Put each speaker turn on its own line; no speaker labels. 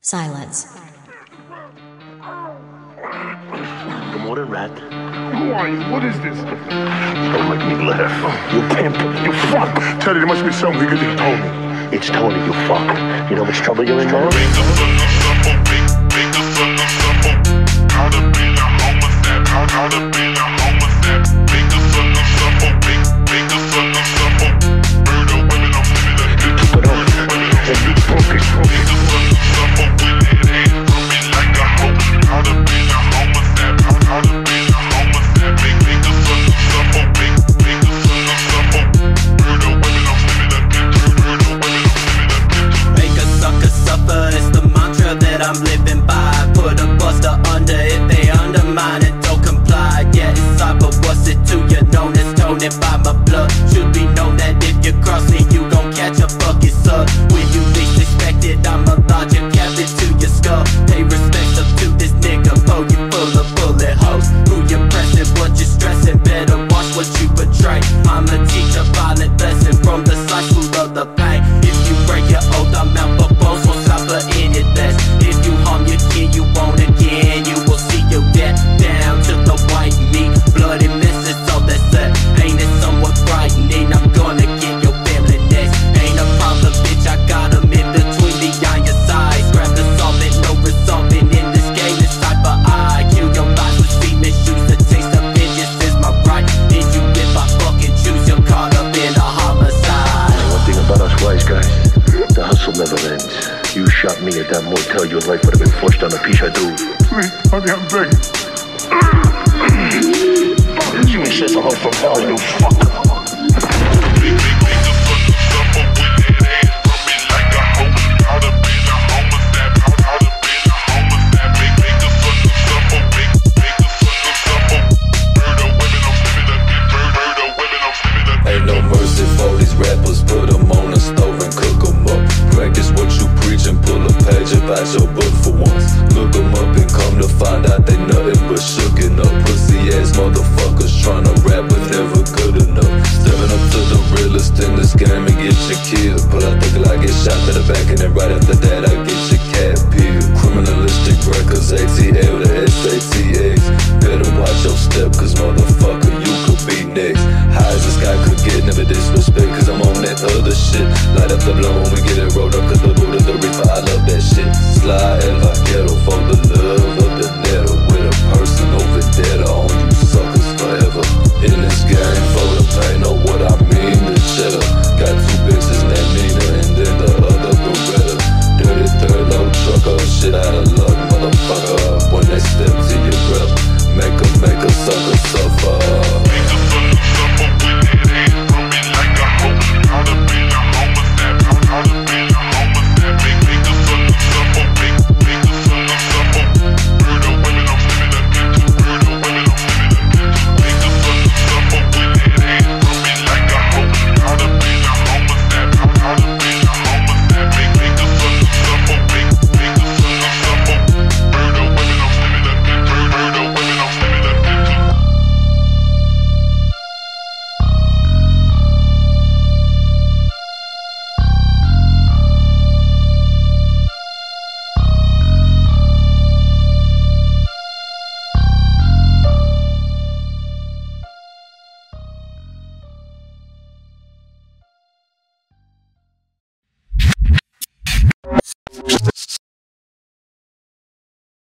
Silence.
Good morning, rat.
Who are you? What is this?
Don't make me laugh. You pimp. You fuck.
Teddy, there must be something good you told me.
It's Tony, you fuck. You know how much trouble you're in, man?
I'm living by. Put a buster under if they undermine and don't comply. Yeah, it's hard, but what's it to you? Known as Tony by my blood. Should be known that if you cross me, you gon' catch a fucking sub. When you least expect it, I'm a larger cabin to your skull. Pay respect up to this nigga, boy, you full of bullet holes. Who you pressing, what you stressing? Better watch what you betray. I'ma teach a violent lesson from the slice full of the pain. If you break your oath, I'm out for bones, won't stop for any less. If you harm your kid, you won't again. You will see your death down to the white meat. Bloody mess is all that's left. Ain't it somewhat frightening? I'm gonna get your family next. Ain't a problem, bitch, I got them in between the iron sides. Grab the solvent, no resolving in this game. It's type of I kill your life with see misuse. The taste of vengeance is my right. Did you if I fucking choose? You're caught up in a homicide.
One thing about us wise guys, the hustle never ends. You shot me at that motel, your life would have been forced on a piece of dude.
Please, honey, I'm begging.
You insist on from hell, you fuck.
Ain't no mercy for these rappers, put them on the stove and cook them up. Practice what you preach and pull a page about your book for once. Look them up and come to find out they nothing but shookin' up. Pussy ass motherfuckers tryna rap but never good enough. Stepping up to the realest in this game and get you killed. Pull out the Glock, get shot to the back and then right after that I get your cat peeled. Criminalistic records, ATL to SATX. Better watch your step cause motherfucker you could be next. High as this guy could get, never disrespect cause I'm on that other shit. Light up the blow when we get it rolled up cause the boot of the reaper, I love that shit. Slyye, Vaquero for the love of